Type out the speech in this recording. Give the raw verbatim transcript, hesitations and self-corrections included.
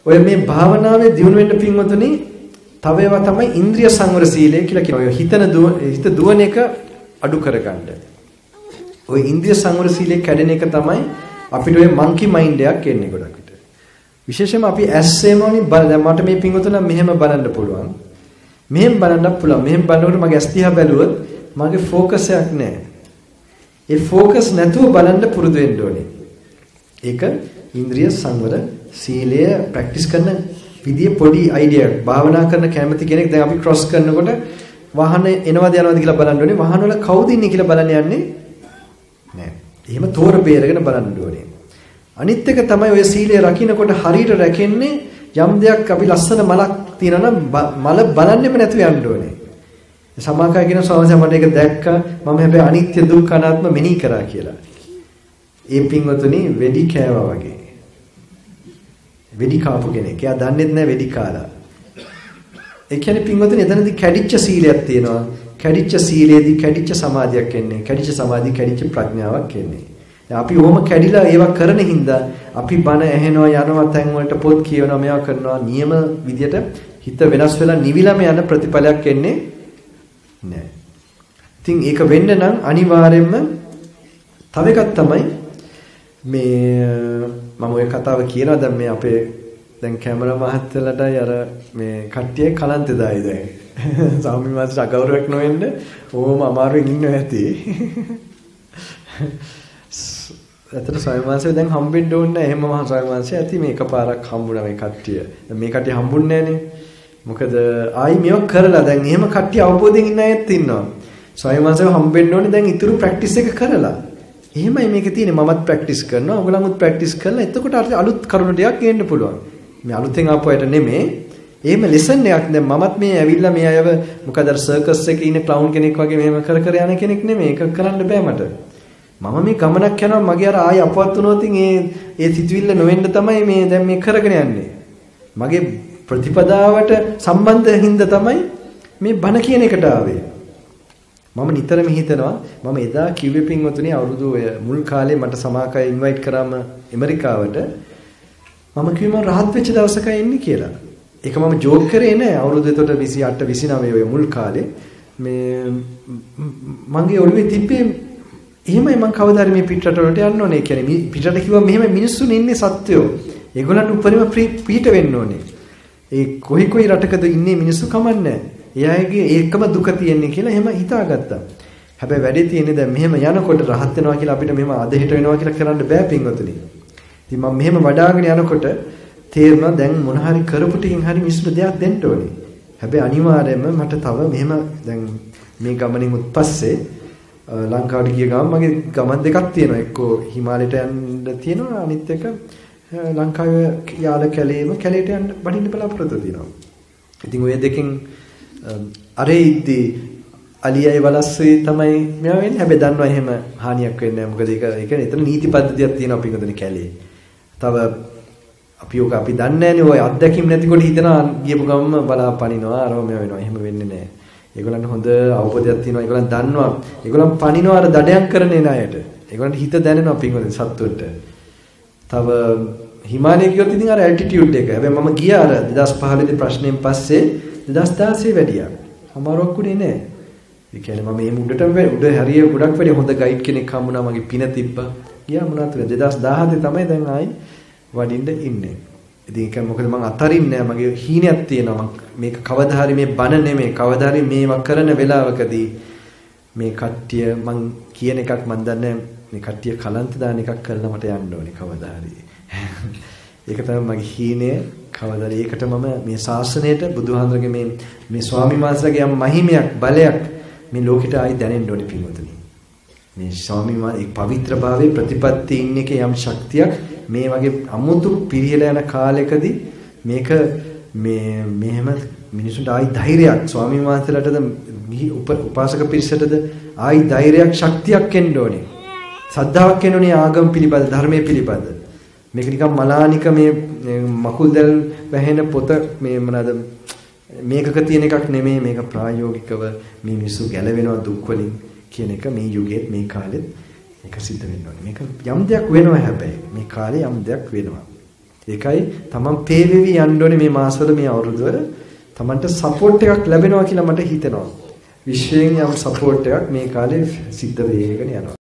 ඔය මේ භාවනාවේ දියුණු වෙන්න පින්වතුනි තව ඒවා තමයි ඉන්ද්‍රිය සංවර සීලය කියලා කියනවා. ඔය හිතන හිත දුවන එක අඩු කරගන්න. ඔය ඉන්ද්‍රිය සංවර සීලය කැඩෙන එක තමයි අපිට ඔය මන්කි මයින්ඩ් එකක් එන්නේ ගොඩක් විට. විශේෂයෙන්ම අපි ඇස්සෙමෝනි බල දැන් මට මේ පින්වතුන්ලා මෙහෙම බලන්න පුළුවන්. මෙහෙම බලන්නත් පුළුවන්. මෙහෙම බලනකොට මගේ ඇස් දිහා බැලුවොත් මගේ ફોකස් එකක් නැහැ. ඒ ફોකස් නැතුව බලන්න පුරුදු වෙන්න ඕනේ. ඒක ඉන්ද්‍රිය සංවර සීලය ප්‍රැක්ටිස් කරන විදිය පොඩි අයිඩියාවක්. භාවනා කරන කැමති කෙනෙක් දැන් අපි ක්‍රොස් කරනකොට වාහන එනවද යනවද කියලා බලන්න ඕනේ. වාහන වල කවුද ඉන්නේ කියලා බලන්න යන්නේ නැහැ. එහෙම තෝර බේරගෙන බලන්න ඕනේ. අනිත් එක තමයි ඔය සීලය රකින්නකොට හරියට රැකෙන්නේ යම් දෙයක් අපි ලස්සන මලක් තියනවා නම් මල බලන්නෙම නැතුව යන්න ඕනේ. සමාකය කියන ස්වාමීන් මට ඒක දැක්කා මම හැබැයි අනිත්‍ය දුක්ඛ අනාත්ම මෙනෙහි කරා කියලා. ඒ පින්වතුනි වෙඩි කෑවා වගේ. වෙඩි කාපු කෙනෙක්. එයා දන්නේත් නැහැ වෙඩි කාලා. ඒ කියන්නේ පින්වතුනි එතනදී කැඩිච්ච සීලයක් තියෙනවා. කැඩිච්ච සීලේදී කැඩිච්ච සමාධියක් එන්නේ. කැඩිච්ච සමාධිය කැඩිච්ච ප්‍රඥාවක් එන්නේ. අපි ඕම කැඩිලා ඒවා කරන හින්දා අපි බණ ඇහෙනවා යනවා තැන් වලට පොත් කියවනවා මේවා කරනවා නියම විදියට හිත වෙනස් වෙලා නිවිලම යන ප්‍රතිඵලයක් එන්නේ නැහැ. ඉතින් ඒක වෙන්න නම් අනිවාර්යයෙන්ම තව එකක් තමයි මේ මම ඔය කතාව කියනවා දැන් මේ අපේ දැන් කැමරා මහත්තයලටයි අර මේ කට්ටිය කලන්ත දායි දැන්. ස්වාමීන් වහන්සේට අගෞරවයක් නොවෙන්න ඕම අමාරුවෙන් ඉන්නවා ඇති. ඇත්තට ස්වාමීන් වහන්සේ දැන් හම්බෙන්න ඕනේ නැහැ. එහෙම මහා ස්වාමීන් වහන්සේ ඇති මේ එකපාරක් හම්බුණා මේ කට්ටිය. දැන් මේ කට්ටිය හම්බුන්නේ නැහනේ. මොකද ආයි මේක කරලා දැන් එහෙම කට්ටිය අවබෝධයෙන් ඉන්න අයත් ඉන්නවා. ස්වාමීන් වහන්සේව හම්බෙන්න ඕනේ දැන් ඊතුරු ප්‍රැක්ටිස් එක කරලා. එහෙමයි මේකේ තියෙන්නේ මමත් ප්‍රැක්ටිස් කරනවා. ඔයගොල්ලන්ත් ප්‍රැක්ටිස් කරලා එතකොට අලුත් කරුණු ටිකක් ගේන්න පුළුවන්. මේ අලුතෙන් ආපු අයට නෙමෙයි. එහෙම ලෙසන් එකක් දැන් මමත් මේ ඇවිල්ලා මේ අයව මොකද අර සර්කස් එකේ ඉන්න ක්ලවුන් කෙනෙක් වගේ මෙහෙම කර කර යන කෙනෙක් නෙමෙයි. ඒක කරන්න බෑ මට. මම මේ ගමනක් යනවා මගේ අර ආයි අපවත් වුණොත් ඒ ඒ සිතුවිල්ල නොවෙන්න තමයි මේ දැන් මේ කරගෙන යන්නේ. මගේ ප්‍රතිපදාවට සම්බන්ධ හින්දා තමයි මේ බණ කියන එකට ආවේ. මම නිතරම හිතනවා මම එදා කිව්වේ පින්වතුනි අවුරුදු මුල් කාලේ මට සමාකය ඉන්වයිට් කරාම ඇමරිකාවට මම කිව්වේ මම රහත් වෙච්ච දවසකයි එන්නේ කියලා. ඒක මම ජෝක් කරේ නෑ අවුරුදු එතකොට විසි අට විසි නවය ඔය මුල් කාලේ මේ මගේ ඔළුවේ තිබ්බේ එහෙමයි මම කවදා හරි මේ පිටරට වලට යන්න ඕනේ කියන්නේ පිටරට කිව්වා මෙහෙම මිනිස්සුන් ඉන්නේ සත්‍යෝ. ඒගොල්ලන්ට උපරිම පිට වෙන්න ඕනේ. ඒ කොයි කොයි රටකද ඉන්නේ මිනිස්සු කමන්නේ. එයාගේ ඒකම දුක තියෙන්නේ කියලා එහෙම හිතාගත්තා. හැබැයි වැඩේ තියෙන්නේ දැන් මෙහෙම යනකොට රහත් වෙනවා කියලා අපිට මෙහෙම අදහිට වෙනවා කියලා කරන්න බෑ පින්වතුනි. ඉතින් මම මෙහෙම වඩාගෙන යනකොට තේරුණා දැන් මොන හරි කරපු ටිකෙන් හරි මිනිස්සුන්ට දෙයක් දෙන්න ඕනේ. හැබැයි අනිවාර්යයෙන්ම මට තව මෙහෙම දැන් මේ ගමනින් උත්පස්සේ ලංකාවට ගිය ගමන් මගේ ගමන් දෙකක් තියෙනවා. එක්කෝ හිමාලයට යන්න තියෙනවා අනිත් එක ලංකාවේ යාල කැලේම කැලේට යන්න බඩින්න බලාපොරොත්තු තියෙනවා. ඉතින් ඔය දෙකෙන් අරේ ඉද්දී අලියයි වලස්සේ තමයි මෙයා වෙන්නේ. හැබැයි දන්නවා එහෙම හානියක් වෙන්නේ නැහැ. මොකද ඒක ඒ කියන්නේ එතන නීති පද්ධතියක් තියෙනවා අපි හිතන්නේ කැලේ. තව අපි ඔක අපි දන්නේ නැහැනේ ඔය අත්දැකීම් නැතිකොට හිතනවා ගියපු ගමම බලාපනිනවා අරම මෙයා වෙනවා. එහෙම වෙන්නේ නැහැ. ඒගොල්ලන්ට හොඳ අවබෝධයක් තියෙනවා. ඒගොල්ලන් දන්නවා. ඒගොල්ලන් පනිනවා අර දඩයන් කරන එන අයට. ඒගොල්ලන්ට හිත දැනෙනවා පින්වතුනි සත්තුන්ට. තව හිමාලය කියොත් ඉතින් අර ඇල්ටිටියුඩ් එක. හැබැයි මම ගියා අර දෙදාස් පහළොව දී ප්‍රශ්නෙන් පස්සේ දෙදාස් දාසය වැඩියා. අමාරුවක් උනේ නෑ. ඒ කියන්නේ මම මේ උඩටම උඩ හරිය ගොඩක් වැඩි හොඳ ගයිඩ් කෙනෙක් හම්බුණා මගේ පින තිබ්බා. ගියා මොනවද දෙදාස් දහහතේ තමයි දැන් ආයි වඩින්න ඉන්නේ. ඉතින් ඒක මොකද මම අතරින්නේ නෑ මගේ හීනයක් තියෙනවා. මේක කවදා හරි මේ බන නෙමෙයි කවදා හරි මේවා කරන වෙලාවකදී මේ කට්ටිය මං කියන එකක් මන් දන්නේ මේ කට්ටිය කලන්ත දාන එකක් කරලා මට යන්න ඕනේ කවදා හරි. ඒක තමයි මගේ හීනය. කවදා හරි ඒකට මම මේ ශාසනයට බුදුහාඳුරගේ මේ මේ ස්වාමීන් වහන්සේලාගේ යම් මහිමයක් බලයක් මේ ලෝකෙට ආයි දැනෙන්න ඕනේ පින්වතුනි. මේ ස්වාමීන් වහන්සේ පවිත්‍ර භාවයේ ප්‍රතිපත්ති ඉන්නකේ යම් ශක්තියක් මේ වගේ අමුතු පිරියලා යන කාලයකදී මේක මේ මෙහෙම මිනිසුන්ට ආයි ධෛර්යයක් ස්වාමීන් වහන්සේලාටද උපාසක පිරිසටද ආයි ධෛර්යයක් ශක්තියක් එන්න ඕනේ. සද්ධාාවක් එන්න ඕනේ ආගම පිළිබඳ ධර්මයේ පිළිබඳ. මේක නිකන් මලානික මේ මකුල් දැල් වැහෙන පොත මේ මොනවාද මේකක තියෙන එකක් නෙමෙයි මේක ප්‍රායෝගිකව මේ මිනිස්සු ගැලවෙනවා දුක් වලින් කියන එක මේ යුගයේත් මේ කාලෙත් මේක සිද්ධ වෙන්න ඕනේ. මේක යම් දෙයක් වෙනවා හැබැයි මේ කාලේ යම් දෙයක් වෙනවා. ඒකයි තමන් පේ වෙවි යන්න ඕනේ මේ මාසවල මේ අවුරුද්දවල තමන්ට සපෝට් එකක් ලැබෙනවා කියලා මට හිතෙනවා. විශ්වයෙන් යම් සපෝට් එකක් මේ කාලේ සිද්ධ වෙගෙන යනවා.